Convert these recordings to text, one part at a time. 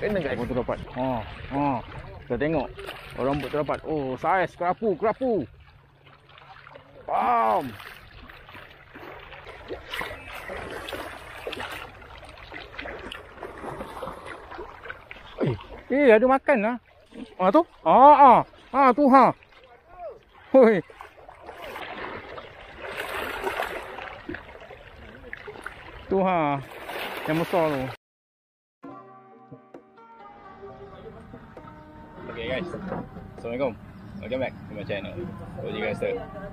Kena guys. Apa tu dapat? Kita tengok. Orang tu dapat. Oh, saiz kerapu. Bam. Ada makan lah. Tu. Tu ha. Hoi. Tu ha. Yang besar tu. Okay guys. Assalamualaikum. Welcome back to my channel. Koji Gaster.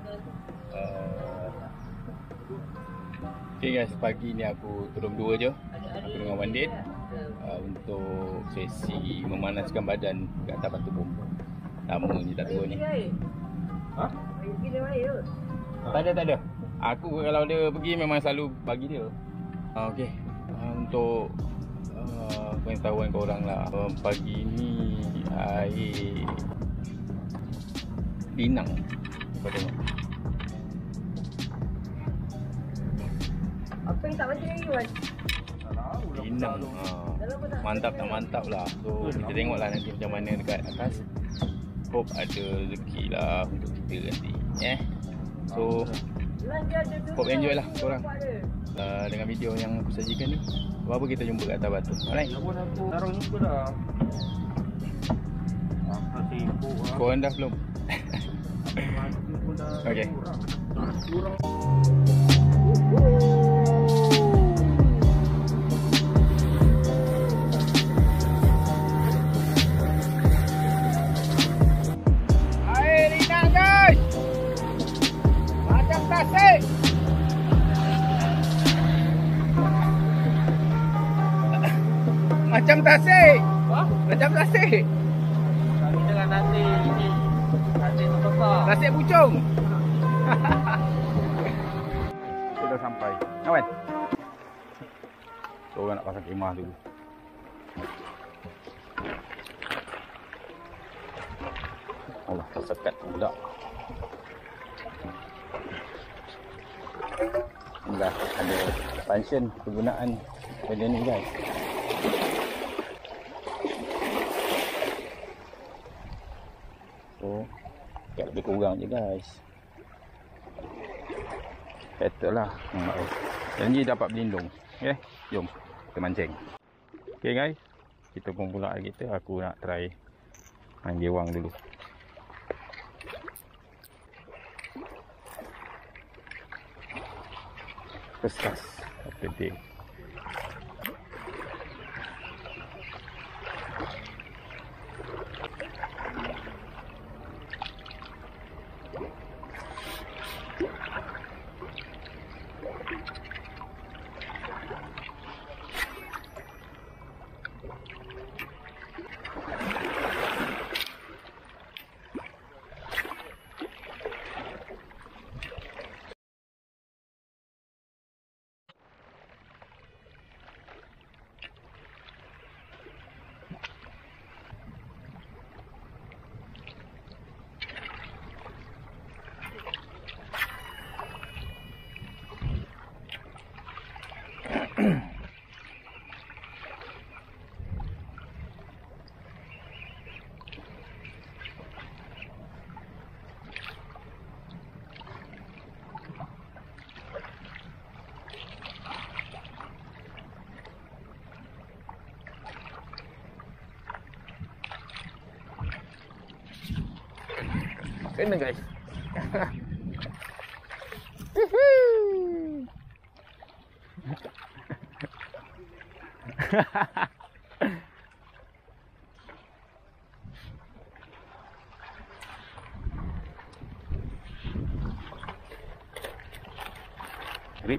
Okay guys, pagi ni aku turun dua je. Aku dengan Wandin untuk sesi memanaskan badan kat atas batu bom. Lama je tak turun ni. Ha? Tak ada. Aku kalau dia pergi memang selalu bagi dia. Okey. Untuk pengetahuan korang lah, pagi ni air Pinang. Kau tengok. Apa yang tak macam ni Wan? Pinang. Mantap tak mantap lah. So kita tengok lah nanti macam mana dekat atas. Hope ada rezeki lah untuk kita nanti. So hope enjoy lah korang dengan video yang aku sajikan ni. Apa kita jumpa kat atas batu. Alright. Darang jumpa dah. Korang dah belum? Okay. Air ringan guys. Macam tasik. Macam tasik. Macam tasik. Kami dengan nasi ini. Nasi besar. Nasi pucung. Sudah sampai. Kawan. Orang nak pasang kemah dulu. Allah, tersekat pula. Dah ada function penggunaan benda ni guys. So, lebih kurang je guys. Better lah. Janji dapat berlindung. Okay, jom kita mancing. Okay guys, kita pun pula kita. Aku nak try main gewang dulu. First class of the day. Kena guys. Rip.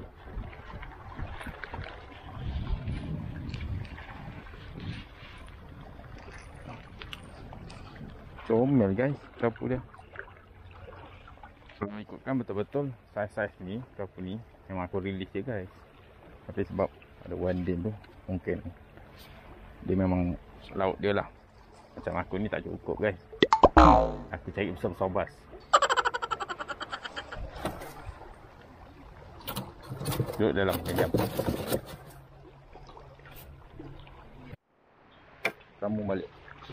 Comel guys, kerapu dia. Kalau ikutkan betul-betul saiz-saiz ni, kerapu ni memang aku release je guys. Tapi sebab ada Wandin tu, mungkin dia memang laut dia lah. Macam aku ni tak cukup guys. Aku cari besar-besar bas. Duduk dalam kejap. sambung balik.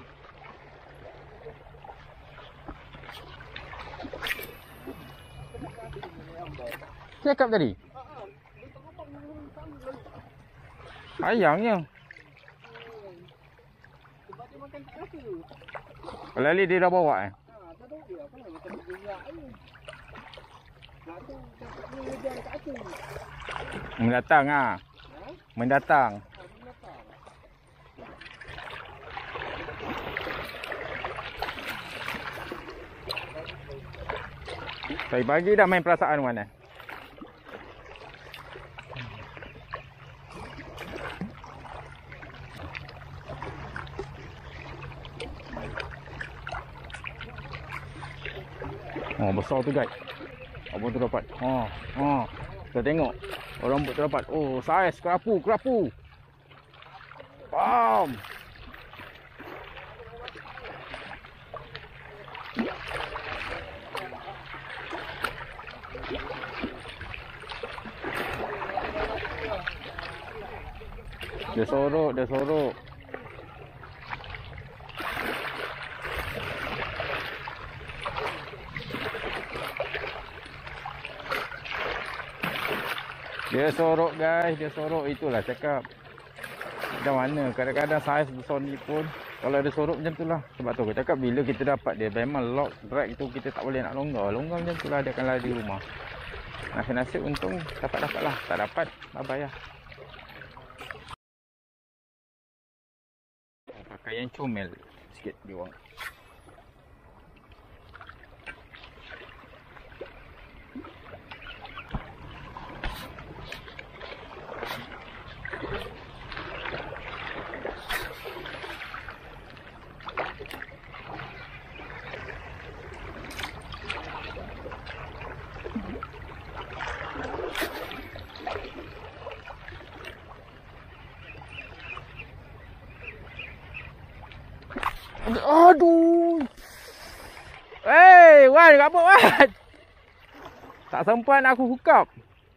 Cakap tadi. Sayangnya. Sebab dia makan tak rasa. Lali dia dah bawa eh? Tak tahu dia apa nak makan gerak ni. Nak tu dia dia kat aku. Mendatang ah. Mendatang. Tadi pagi dah main perasaan mana? Oh, besar tu guys. Apa tu dapat? Kita tengok. Orang tu dapat. Oh, saiz kerapu. Bam. Dia sorok. Dia sorok guys, itulah cakap. Macam mana, kadang-kadang saiz besar ni pun kalau ada sorok macam tu lah. Sebab tu aku cakap bila kita dapat dia memang lock drag tu kita tak boleh nak longgar macam tu lah, dia akan lari di rumah. Nasib-nasib untung dapat lah, tak dapat bye-bye lah. Pakai yang comel sikit dia orang. Aduh. Wan, apa Wan? Tak sempat aku hook up.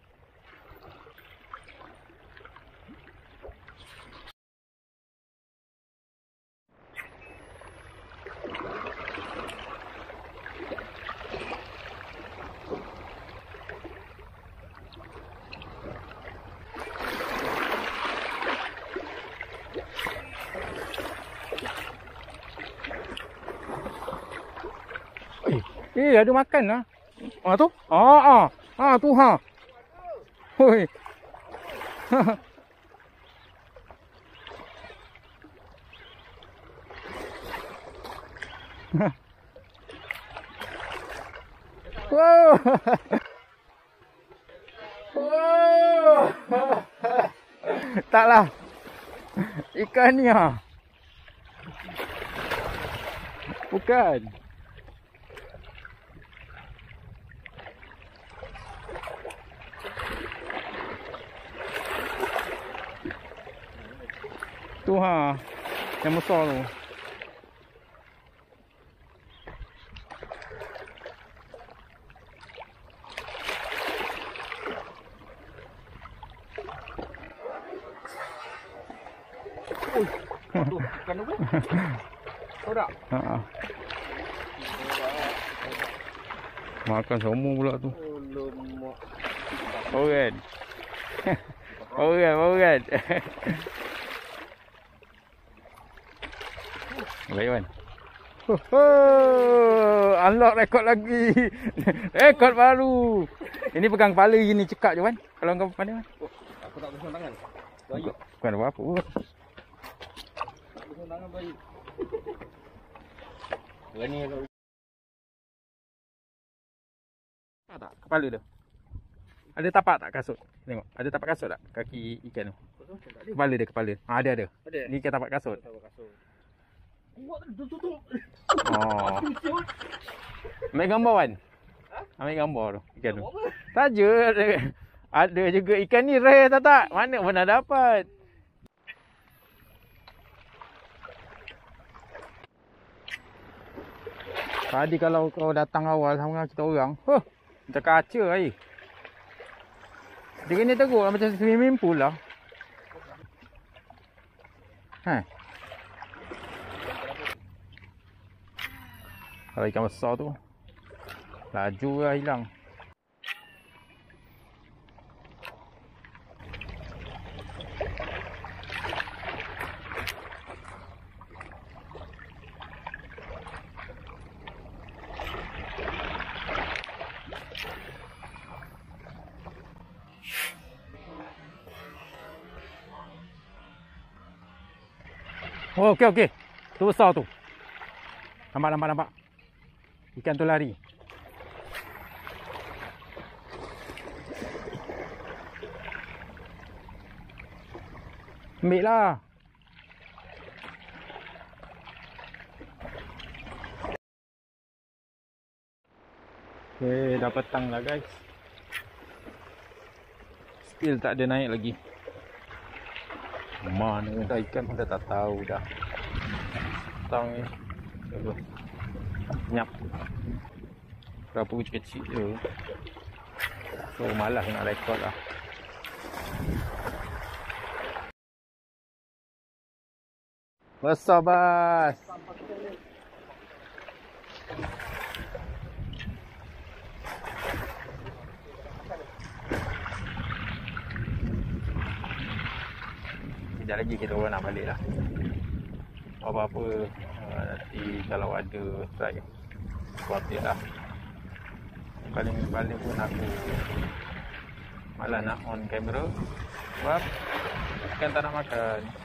Ada makan lah. Tu? Tu ha. Hoi. Wow. Taklah. Ikan ni ha. Bukan. Tu ha, yang besar tu. Tu, kan tu. Tahu tak? Makan semua pula tu. Oh, lemak. Orang. Baik Wan. Unlock rekod lagi. Rekod baru. Ini pegang kepala gini cekak je Wan. Kalau kau pandai Wan. Aku tak pegang tangan. Baik. Bukan apa-apa pun. Tak pegang tangan baik. Berani kalau tak kepala dia. Ada tapak tak kasut? Tengok, ada tapak kasut tak kaki ikan tu? Kepala dia. Ada. Ni ke tapak kasut. Buat tutup. Oh. Ambil gambar Wan. Ambil gambar tu ikan tu. Saja ada juga ikan ni rare tak? Mana pernah dapat. Tadi kalau kau datang awal sama dengan kita orang, macam kaca air. Dia kena teruk lah, macam swimming pool lah. Kalau ikan besar tu laju lah hilang. Oh, okey okey. Tu besar tu. Nampak. Ikan tu lari. Ambil lah. Okay, dah petang lah guys. Still tak ada naik lagi. Mana dah ikan pun dah tak tahu dah. Petang ni. Nyap. Berapa kecil-kecil je. So malas nak rekod lah. Besar bas. Sekejap lagi kita orang nak balik lah. Apa-apa nanti kalau ada strike kuatir lah. Paling pun aku malah nak on kamera sebab ikan tak nak makan.